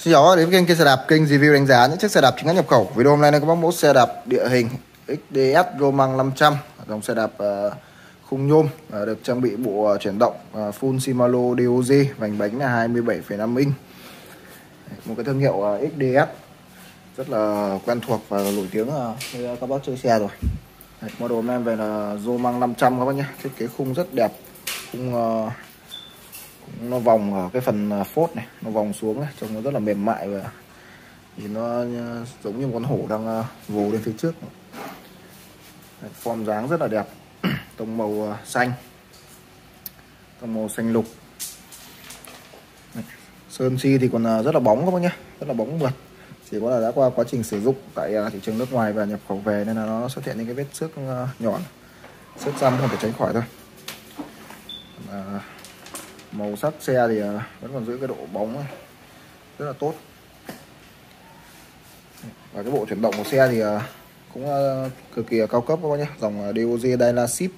Xin chào các bác đến kênh xe đạp, kênh review đánh giá những chiếc xe đạp chính hãng nhập khẩu. Video hôm nay có bác mẫu xe đạp địa hình XDS Romax 500, dòng xe đạp khung nhôm, được trang bị bộ chuyển động full Shimano DOG, vành bánh là 27,5 inch. Một cái thương hiệu XDS rất là quen thuộc và nổi tiếng với các bác chơi xe rồi. Model hôm nay về là Romax 500 các bác nhé. Thiết kế khung rất đẹp, khung nó vòng ở cái phần phốt này, nó vòng xuống này, trông nó rất là mềm mại và nhìn nó giống như một con hổ đang vồ lên phía trước. Form dáng rất là đẹp. Tông màu xanh, tông màu xanh lục. Sơn xi thì còn rất là bóng các bác nhé, rất là bóng mượt. Chỉ có là đã qua quá trình sử dụng tại thị trường nước ngoài và nhập khẩu về nên là nó xuất hiện những cái vết xước nhọn, xước răm không thể tránh khỏi thôi. Màu sắc xe thì vẫn còn giữ cái độ bóng này, rất là tốt. Và cái bộ chuyển động của xe thì cũng cực kỳ cao cấp các bác nhé, dòng DOG Dynaship,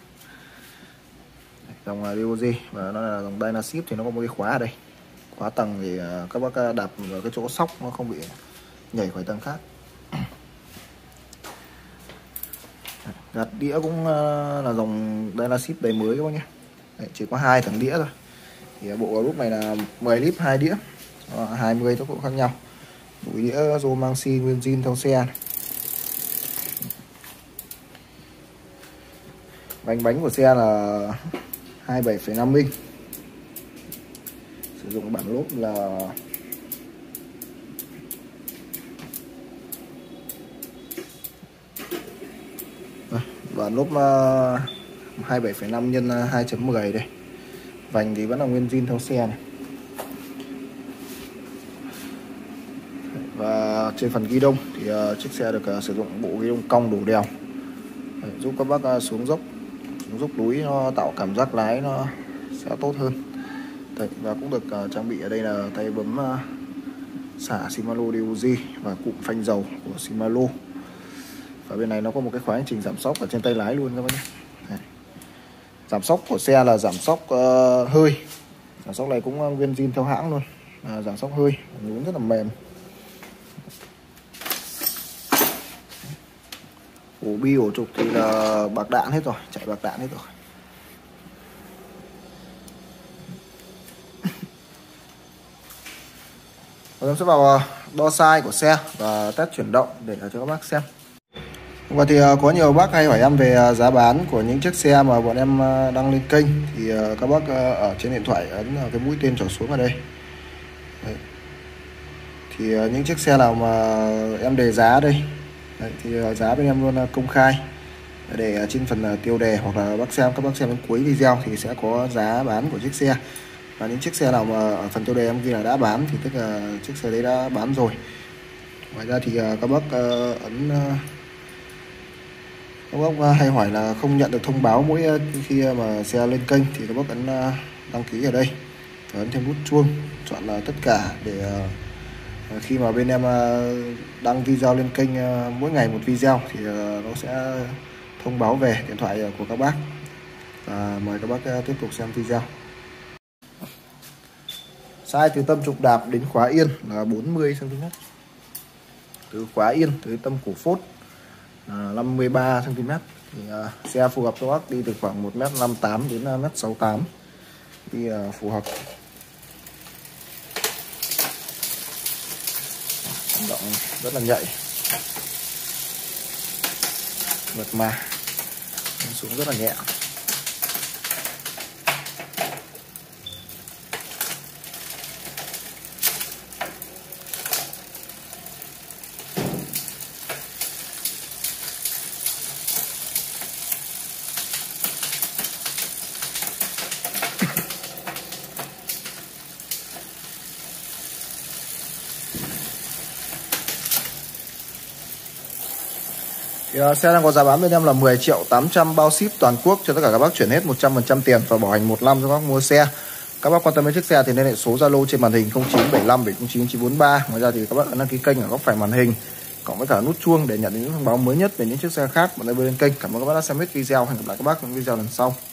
dòng DOG và nó là dòng Dynaship thì nó có một cái khóa ở đây, khóa tầng thì các bác đạp vào cái chỗ sóc nó không bị nhảy khỏi tầng khác. Gạt đĩa cũng là dòng Dynaship đầy mới các bác nhé. Đấy, chỉ có 2 tầng đĩa thôi. Thì bộ lúc này là 10 lít 2 đĩa, 20 tốc độ khác nhau. Đuổi đĩa Romax nguyên zin theo xe này. Vành bánh của xe là 27,5 inch. Sử dụng bản lốp là bản lốp 27,5 x 2.10 đây. Vành thì vẫn là nguyên zin theo xe này. Và trên phần ghi đông thì chiếc xe được sử dụng bộ ghi đông cong đổ đèo, giúp các bác xuống dốc núi nó tạo cảm giác lái nó sẽ tốt hơn. Và cũng được trang bị ở đây là tay bấm xả Shimano DOG và cụm phanh dầu của Shimano. Và bên này nó có một cái khóa hành trình giảm xóc ở trên tay lái luôn các bác nhé. Giảm xóc của xe là giảm xóc hơi. Giảm xóc này cũng nguyên zin theo hãng luôn. Giảm xóc hơi, nhún rất là mềm. Ổ bi ổ trục thì là bạc đạn hết rồi, chạy bạc đạn hết rồi. Chúng sẽ vào đo size của xe và test chuyển động để cho các bác xem. Và thì có nhiều bác hay hỏi em về giá bán của những chiếc xe mà bọn em đăng lên kênh, thì các bác ở trên điện thoại ấn cái mũi tên trỏ xuống ở đây. Đấy. Thì những chiếc xe nào mà em đề giá đây, đấy, thì giá bên em luôn công khai để trên phần tiêu đề, hoặc là các bác xem đến cuối video thì sẽ có giá bán của chiếc xe. Và những chiếc xe nào mà ở phần tiêu đề em ghi là đã bán thì tức là chiếc xe đấy đã bán rồi. Ngoài ra thì các bác ấn các bác hay hỏi là không nhận được thông báo mỗi khi mà xe lên kênh thì các bác ấn đăng ký ở đây và ấn thêm nút chuông chọn là tất cả để khi mà bên em đăng video lên kênh mỗi ngày một video thì nó sẽ thông báo về điện thoại của các bác. Và mời các bác tiếp tục xem video. Size từ tâm trục đạp đến khóa yên là 40 cm. Từ khóa yên tới tâm cổ phốt 53 cm. Thì xe phù hợp cho bác đi từ khoảng 1m58 đến 1m68 thì phù hợp. Động rất là nhạy, mượt mà, xuống rất là nhẹ. Thì, xe đang có giá bán bên em là 10.800.000 bao ship toàn quốc cho tất cả các bác chuyển hết 100% tiền và bảo hành 1 năm cho các bác mua xe. Các bác quan tâm đến chiếc xe thì liên hệ số Zalo trên màn hình 0975 709 943. Ngoài ra thì các bác ấn đăng ký kênh ở góc phải màn hình cộng với cả nút chuông để nhận những thông báo mới nhất về những chiếc xe khác bọn em bên kênh. Cảm ơn các bác đã xem hết video. Hẹn gặp lại các bác trong video lần sau.